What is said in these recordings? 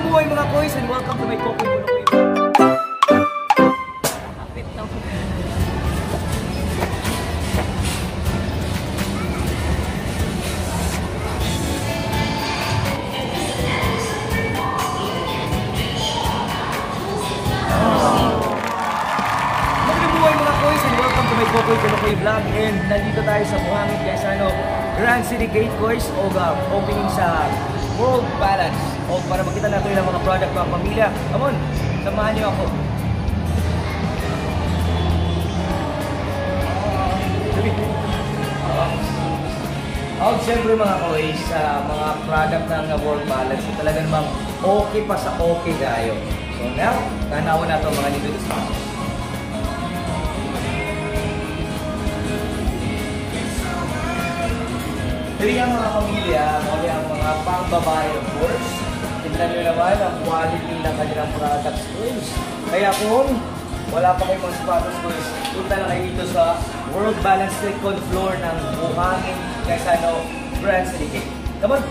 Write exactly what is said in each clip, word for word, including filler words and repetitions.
buhay mga Koys and welcome to my Kokoy. Kokoy Kokoy Vlog, and nandito tayo sa Buhangin, Gaisano, Grand Citygate, Koys, o uh, opening sa World Balance o para makita natin yung mga product ng pamilya. Come on, samahan niyo ako. Oh, siyempre mga Koys, sa uh, mga product ng uh, World Balance, talaga namang okay pa sa okay tayo. So now, nanawa na ito mga dito sa Ito yung mga pamilya, muli ang mga pang-babae of course. Tignan nyo naman ang quality ng kanilang products Koys. Kaya kung wala pa kayong mga sapatos Koys, punta na kayo dito sa World Balance second floor ng Buhangin, Gaisano, Grand Citygate. Come on!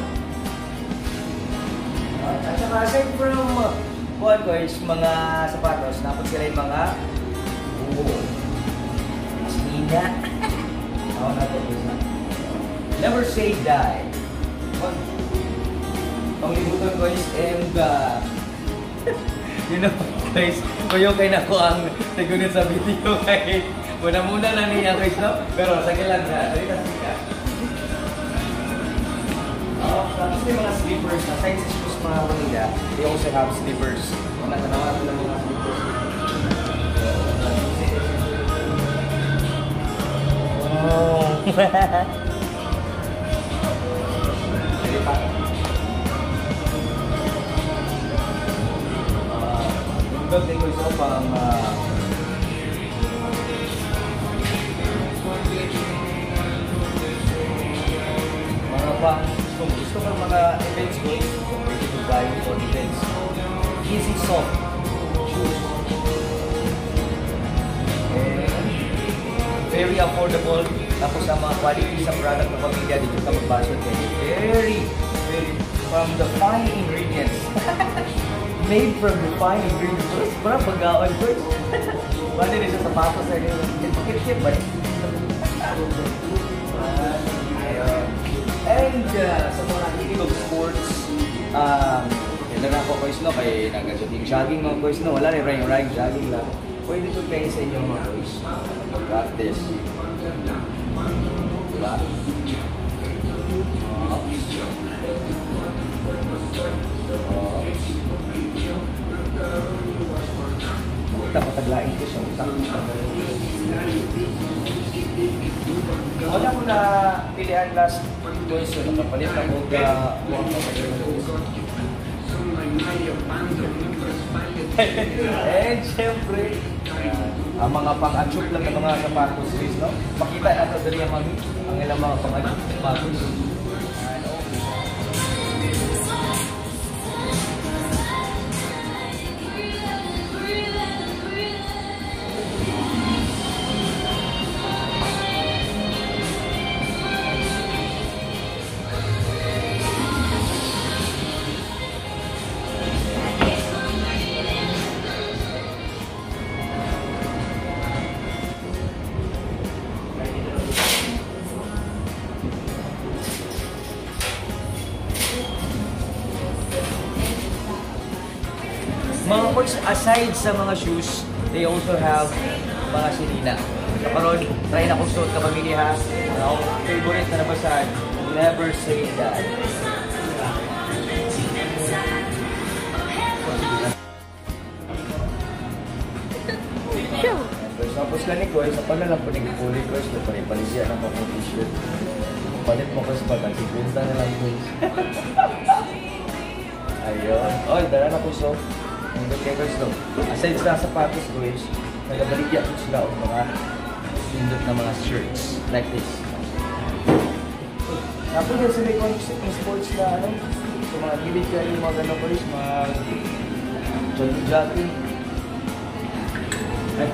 At saka aside from uh, Koys, mga sapatos, napot sila yung mga oh, sina. Ako na ito Koys na. Never say die. Panglibutan Koys and uh, you know guys, kuyo kay nako ang tagunit sa video kay muna-muna lang niya Koys no? Pero sa kilang na, dali kasi ka. Oh, tapos may mga slippers na sizes shoes mga kanila. They also have slippers. Mga tanawan ng mga slippers. Oh. Good thing ko isa pang uh, mga pang kung gusto ng mga events ko kung pwede to buy for events easy soft shoes and very affordable tapos ang mga quality sa product ng pamilya dito ka magbasod kayo very very from the fine ingredients made from the fine ingredients. Parang pagkaon ko. Bali rin sa sapatos na rin. Kit-kit ba? And uh, sa mga hilig of sports, um, yun na ako Koys no, kaya nag-jogging jogging mga Koys no, wala rin riding jogging lang. Pwede ito kayo sa inyong mga Koys. Practice. Diba? Pataglain ko siya. Wala ko na pilihan last Koys so nakapalit na ko ga and syempre ang mga pang-achup lang ng mga sapatos no? Makita na ito dali ang ilang mga pang-achup sapatos. Mga Koys, aside sa mga shoes, they also have mga sinina. Kaparoon, try na kung suot ka pamilya ha. Ano, favorite na nabasahan, never say that. Tapos ka ni Koys, sa pala lang po nagpuli Koys, na panipaligyan ng mga t-shirt. Palit mo Koys pa, nagsibunta na lang Koys. Ayun. Oy, dala na po so. Ang good Koys no. Aside sa sapatos Koys, nagabaligyan ko sila o mga pindot na mga shirts. Like this. Tapos yan sila yung sports na ano. So mga gilid ka yung mga gano'n Koys, mga jogging-jogging. Ay.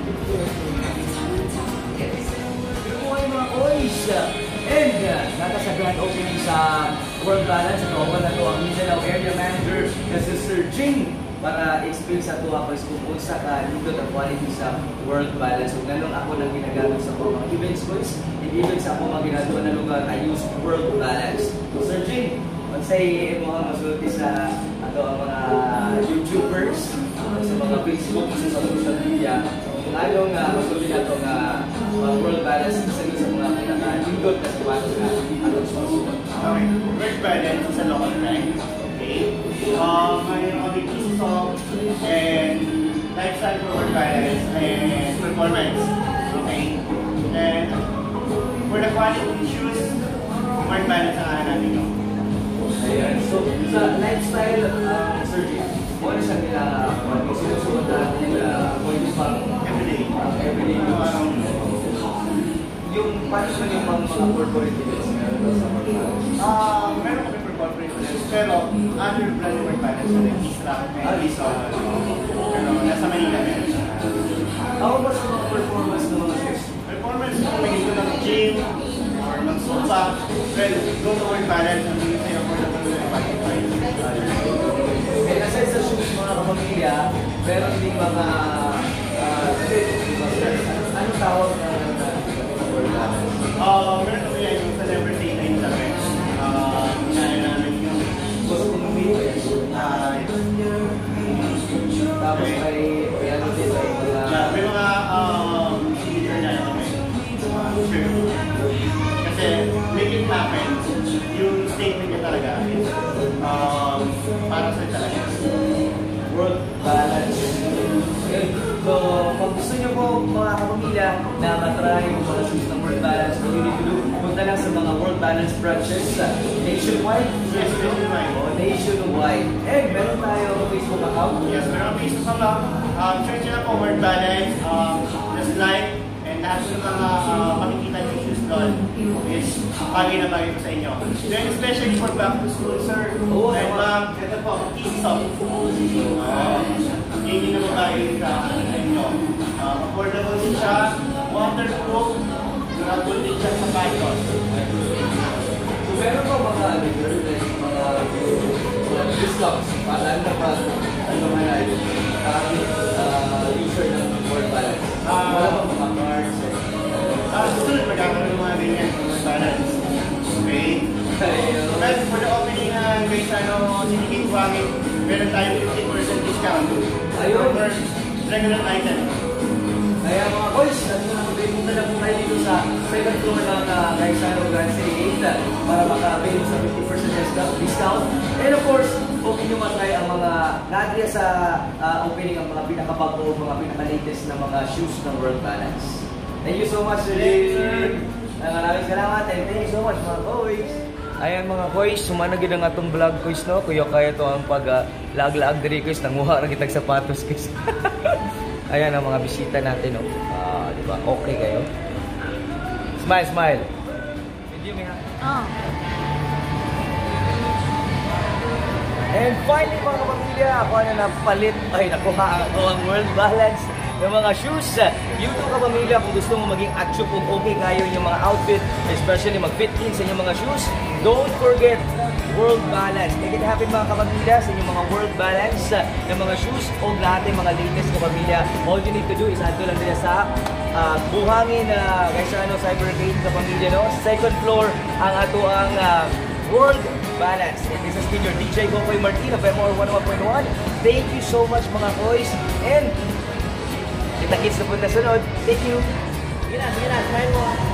Good morning mga Koys! And uh, nata sa grand opening sa World Balance. Ito ako na ito ang Mindanao Area Manager na si Sir Jing para explain sa ito ako kung unsa ka dito ang quality sa World Balance. Kung ganun ako nang ginagamit sa mga events ko is, even sa ako mga ginagawa na lugar, I use World Balance. So Sir Jing, say mo ang masulti sa ato ang mga YouTubers, sa mga Facebook, sa social media, kung anong uh, masulti na ito nga uh, World Balance sa sa mga pinaka-lindot na sapatos na atong susunod. Okay, World Balance sa local brand. Okay. Uh, mayroon kami piece of and lifestyle for World Balance and performance. Okay. And for the quality shoes, World Balance ang ano natin yung. Ayan. So, sa lifestyle, uh, Sir Jim, ano siya nila, uh, sinusunod na nila, pwede pang everyday. Uh, everyday use. Yung, paano ba yung mga mga corporate events meron ba sa World Balance? Ah, meron kami for corporate events, pero under brand World Balance, so like Israel, and Lison, pero nasa Manila meron siya. Ako ba sa mga performance ng mga shoes? Performance, kung may gusto ng gym, or mag-zumba, well, go to World Balance, ang hindi sa'yo affordable na Spotify. And aside sa shoes, mga kapamilya, meron din mga uh, anong tawag na World Balance? Ah, meron kami yan yung celebrity na yung sabi. Ah, naya namin yung Costume meet. ah, Tapos may ano din may mga yeah, may mga um, speaker na yan kami. Kasi make it happen, yung statement niya talaga is um, para sa talaga. World Balance. Okay. So, kung gusto nyo po mga kapamilya na matry yung mga shoes ng World Balance, what you need to do, punta lang sa mga World Balance branches uh, nationwide. Yes, nationwide. O, nationwide. And meron tayo Facebook account. Yes, meron ang Facebook account. Um, search nyo na po World Balance, um, just like, and lahat ng mga uh, makikita nyo shoes doon is bagay na bagay po sa inyo. Then especially for back to school, sir. Oo, and ma'am, ito po, easy soft. Um, yun yung nababagay sa inyo. Um, affordable din siya, waterproof, durable din siya sa python. So, meron po mga ano, mga mga discounts para na pa ano man ay uh, user ng World Balance. Ah, Wala pa mga cards. Ah, susunod magkakaroon ng mga ganyan, World Balance. Okay? Well, for the opening ng Gaisano, Citygate, Buhangin, meron tayong fifty percent discount. Ayun. For regular item. Kaya mga boys, punta na po tayo dito sa second floor ng uh, Gaisano Grand Citygate para maka-avail sa fifty percent discount. And of course, okay nyo matry ang mga nadriya sa uh, opening ang mga pinakabago, mga pinaka-latest na mga shoes ng World Balance. Thank you so much, Sir Jim. Maraming salamat and thank you so much, mga Koys. Ayan mga Koys, sumanagin ang atong vlog Koys, no? Kuya kaya to ang pag-lag-lag diri Koys, nanguha ra kitag sapatos Koys. Ayan ang mga bisita natin, no? Ah, di ba? Okay kayo? Smile, smile. Video me ha. Oh. And finally mga kapamilya, ako na napalit, ay nakuha ako ang World Balance ng mga shoes. Yung mga kapamilya, kung gusto mo maging action kung okay kayo yung mga outfit, especially mag-fit in sa inyong mga shoes, don't forget World Balance. Make it happen mga kapamilya sa inyong mga World Balance ng mga shoes o lahat ng mga latest kapamilya. All you need to do is ato lang nila sa uh, Buhangin, uh, Gaisano, Citygate kapamilya, no? Second floor ang ato ang uh, World Balance. And this has been your D J Kokoy Martin of M R one oh one point one. Thank you so much mga Koys. And kita-kits na po na sunod. Thank you. Sige na, sige na. Smile mo.